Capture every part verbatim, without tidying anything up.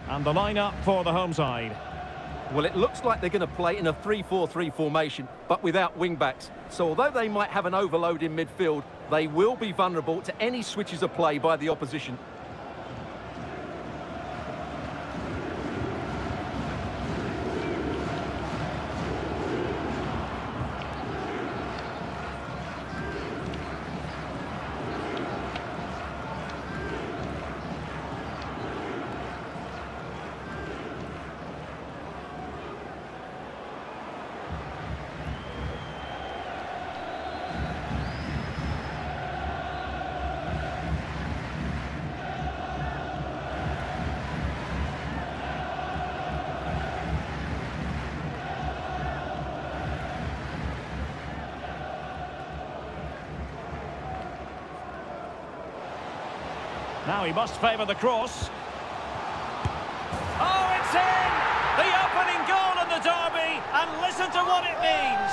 And the lineup for the home side. Well, it looks like they're going to play in a three four three formation, but without wing-backs. So although they might have an overload in midfield, they will be vulnerable to any switches of play by the opposition. Now he must favour the cross. Oh, it's in! The opening goal in the derby, and listen to what it means.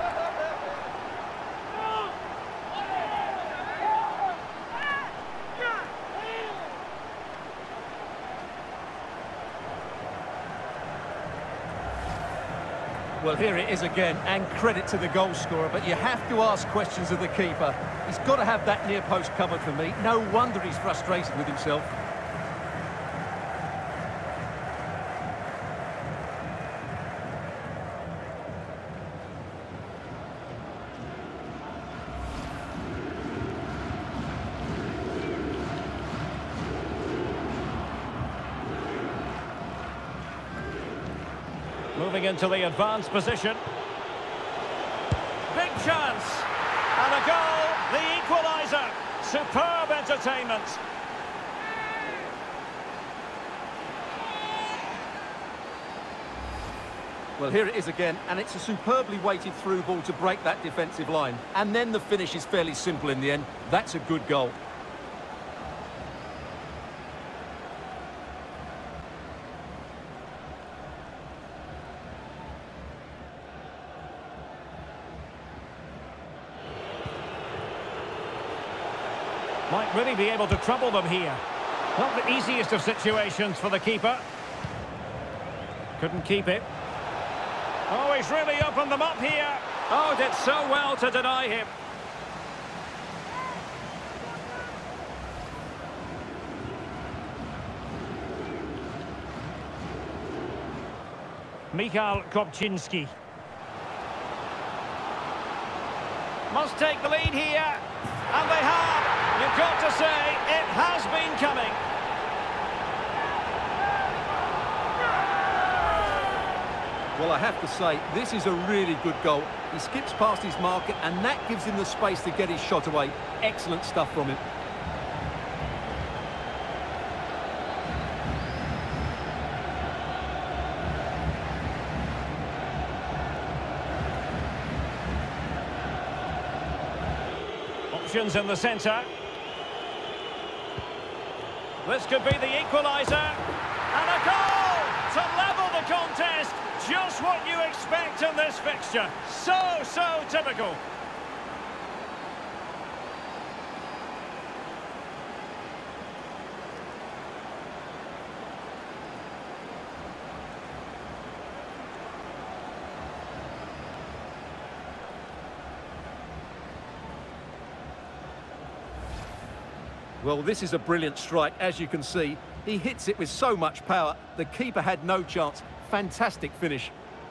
Well, here it is again, and credit to the goal scorer, but you have to ask questions of the keeper. He's got to have that near post covered for me. No wonder he's frustrated with himself. Moving into the advanced position. Big chance. And a goal, the equaliser. Superb entertainment. Well, here it is again, and it's a superbly weighted through ball to break that defensive line. And then the finish is fairly simple in the end. That's a good goal. Might really be able to trouble them here. Not the easiest of situations for the keeper. Couldn't keep it. Oh, he's really opened them up here. Oh, did so well to deny him. Michal Kopczynski. Must take the lead here. And they have. You've got to say, it has been coming. Well, I have to say, this is a really good goal. He skips past his marker, and that gives him the space to get his shot away. Excellent stuff from him. Options in the centre. This could be the equaliser. And a goal to level the contest. Just what you expect in this fixture. So, so typical. Well, this is a brilliant strike, as you can see. He hits it with so much power. The keeper had no chance. Fantastic finish.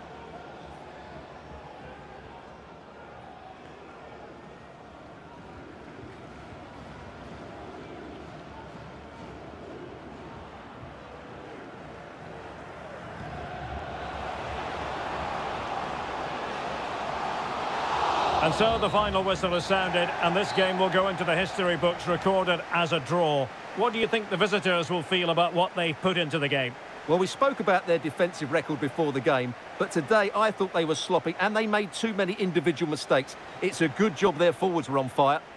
And so the final whistle has sounded, and this game will go into the history books recorded as a draw. What do you think the visitors will feel about what they put into the game? Well, we spoke about their defensive record before the game, but today I thought they were sloppy and they made too many individual mistakes. It's a good job their forwards were on fire.